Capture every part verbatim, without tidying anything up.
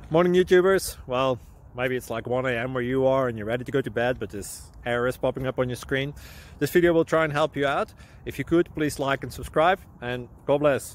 Morning YouTubers. Well, maybe it's like one A M where you are and you're ready to go to bed, but this error is popping up on your screen. This video will try and help you out. If you could, please like and subscribe, and God bless.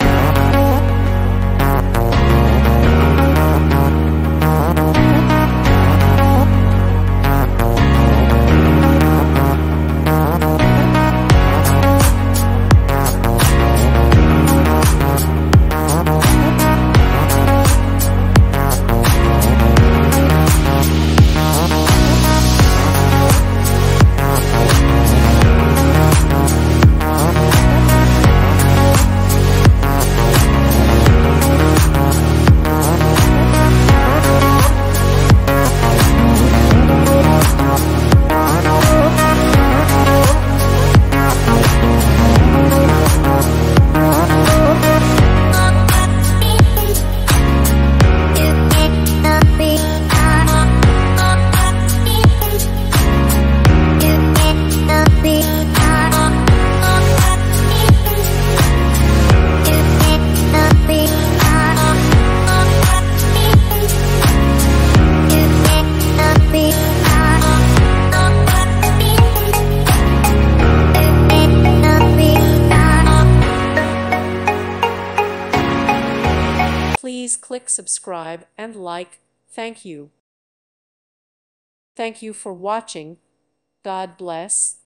Please click subscribe and like. Thank you. Thank you for watching. God bless.